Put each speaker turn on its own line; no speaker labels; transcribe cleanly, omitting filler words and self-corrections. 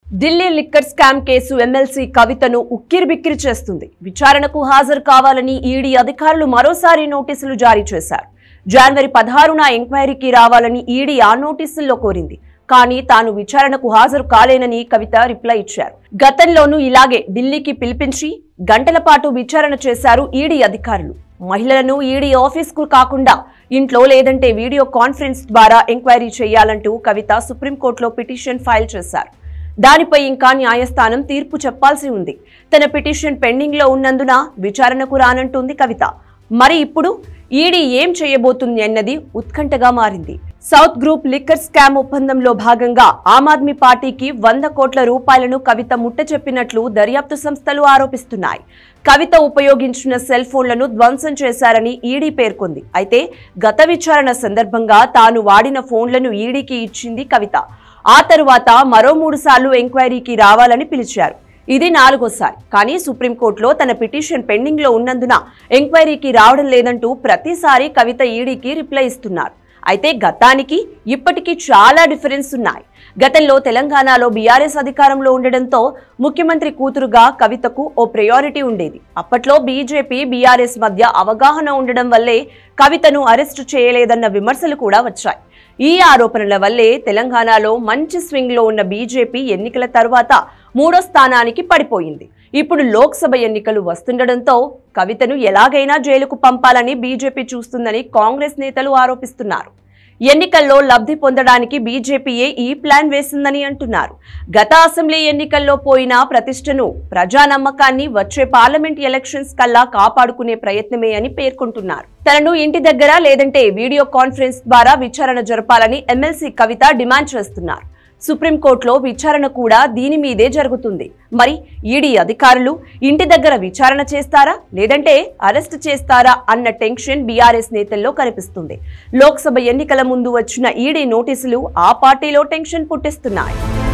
Delhi liquor scam case MLC కవితను ఉక్కిరిబిక్కిరి చేస్తుంది. విచారణకు హాజరు కావాలని ఈడీ అధికారులు మరోసారి నోటీసులు జారీ చేశారు. జనవరి 16న ఎంక్వైరీకి రావాలని ఈడీ ఆ నోటీసుల్లో కోరింది. కానీ తాను విచారణకు హాజరు కాలేనని కవిత రిప్లై ఇచ్చారు. గతంలోనూ ఇలాగే ఢిల్లీకి పిలిపించి గంటల పాటు విచారణ చేశారు ఈడీ అధికారులు. మహిళలను ఈడీ ఆఫీస్కు కాకుండా ఇంట్లో లేదంటే వీడియో కాన్ఫరెన్స్ ద్వారా ఎంక్వైరీ చేయాలంటూ కవిత సుప్రీంకోర్టులో పిటిషన్ ఫైల్ చేశారు. దానిపై ఇంకా న్యాయస్థానం తీర్పు చెప్పాల్సి ఉంది. తన పిటిషన్ పెండింగ్ లో ఉన్నందున విచారణకు రానంటుంది కవిత. మరి ఇప్పుడు ఈడీ ఏం చేయబోతుంది అన్నది ఉత్కంఠగా మారింది. సౌత్ గ్రూప్ లిక్కర్ స్కామ్ ఒప్పందంలో భాగంగా ఆమ్ ఆద్మీ పార్టీకి 100 కోట్ల రూపాయలను కవిత ముట్టచెప్పినట్లు దర్యాప్తు సంస్థలు ఆరోపిస్తున్నాయి. కవిత ఉపయోగించిన సెల్ ఫోన్లను ధ్వంసం చేశారని ఈడీ పేర్కొంది. అయితే గత విచారణ సందర్భంగా తాను వాడిన ఫోన్లను ఈడీకి ఇచ్చింది కవిత. ఆ తరువాత మరో 3 సార్లు ఎంక్వైరీకి రావాలని పిలిచారు. ఇది 4వసారి. కానీ సుప్రీంకోర్టులో తన పిటిషన్ పెండింగ్ లో ఉన్నందున ఎంక్వైరీకి రావడం లేదంటూ ప్రతిసారి కవిత ఈడీకి రిప్లై ఇస్తున్నారు. అయితే గతానికి ఇప్పటికీ చాలా డిఫరెన్స్ ఉన్నాయి. గతంలో తెలంగాణలో బీఆర్ఎస్ అధికారంలో ఉండడంతో ముఖ్యమంత్రి కూతురుగా కవితకు ఓ ప్రయారిటీ ఉండేది. అప్పట్లో బీజేపీ బీఆర్ఎస్ మధ్య అవగాహన ఉండడం వల్లే కవితను అరెస్టు చేయలేదన్న విమర్శలు కూడా వచ్చాయి. ఈ ఆరోపణల వల్లే తెలంగాణలో మంచి స్వింగ్ లో ఉన్న బీజేపీ ఎన్నికల తర్వాత 3వ స్థానానికి పడిపోయింది. ఇప్పుడు లోక్సభ ఎన్నికలు వస్తుండటంతో కవితను ఎలాగైనా జైలుకు పంపాలని బీజేపీ చూస్తుందని కాంగ్రెస్ నేతలు ఆరోపిస్తున్నారు. ఎన్నికల్లో లబ్ధి పొందడానికి బీజేపీయే ఈ ప్లాన్ వేసిందని అంటున్నారు. గత అసెంబ్లీ ఎన్నికల్లో పోయిన ప్రతిష్టను, ప్రజా నమ్మకాన్ని వచ్చే పార్లమెంట్ ఎలక్షన్స్ కల్లా కాపాడుకునే ప్రయత్నమే అని పేర్కొంటున్నారు. తనను ఇంటి దగ్గర లేదంటే వీడియో కాన్ఫరెన్స్ ద్వారా విచారణ జరపాలని ఎమ్మెల్సీ కవిత డిమాండ్ చేస్తున్నారు. సుప్రీంకోర్టులో విచారణ కూడా దీని మీదే జరుగుతుంది. మరి ఈడీ అధికారులు ఇంటి దగ్గర విచారణ చేస్తారా లేదంటే అరెస్ట్ చేస్తారా అన్న టెన్షన్ బీఆర్ఎస్ నేతల్లో కనిపిస్తుంది. లోక్సభ ఎన్నికల ముందు వచ్చిన ఈడీ నోటీసులు ఆ పార్టీలో టెన్షన్ పుట్టిస్తున్నాయి.